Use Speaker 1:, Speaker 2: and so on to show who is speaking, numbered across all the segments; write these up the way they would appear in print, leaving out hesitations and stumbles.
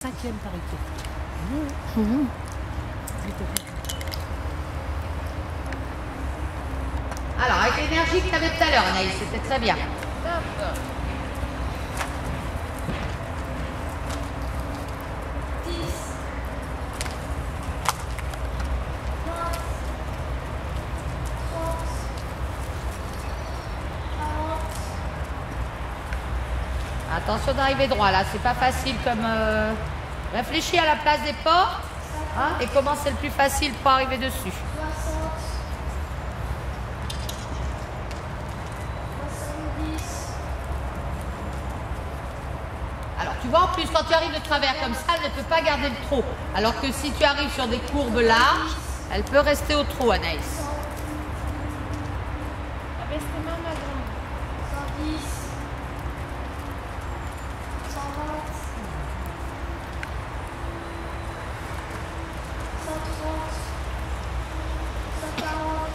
Speaker 1: 5e parité.
Speaker 2: Alors, avec l'énergie que tu avais tout à l'heure, Anaïs, c'était très bien. Attention d'arriver droit là, c'est pas facile comme... Réfléchis à la place des portes hein, et comment c'est le plus facile pour arriver dessus. Alors tu vois en plus quand tu arrives de travers comme ça, elle ne peut pas garder le trot. Alors que si tu arrives sur des courbes larges, elle peut rester au trot, Anaïs.
Speaker 3: Abaisse tes mains, ma grande. 110. 120. 130. 140.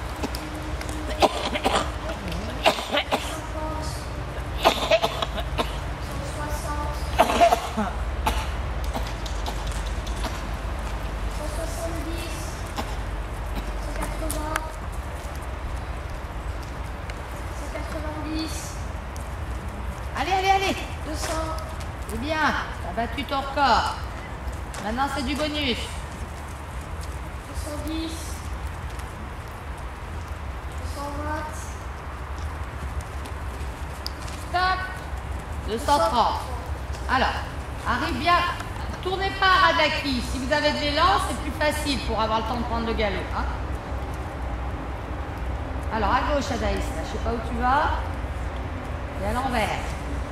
Speaker 3: 190.
Speaker 2: Allez, allez, allez.
Speaker 3: 200.
Speaker 2: C'est bien, tu as battu ton record. Maintenant c'est du bonus.
Speaker 3: 210. 220.
Speaker 2: Stop. 230. Alors, arrive bien. Tournez pas à Radaki. Si vous avez de l'élan, c'est plus facile pour avoir le temps de prendre le galop. Hein. Alors, à gauche, Anaïs. Là, je sais pas où tu vas. Et à l'envers.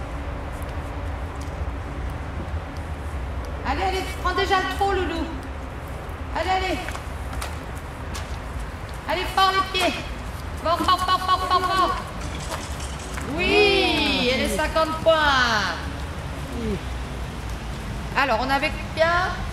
Speaker 2: Allez, allez, tu prends déjà le trot, Loulou. Allez, allez. Allez, fort les pieds. Fort, fort, fort, fort, fort, fort. Oui, et les 50 points. Alors, on avait bien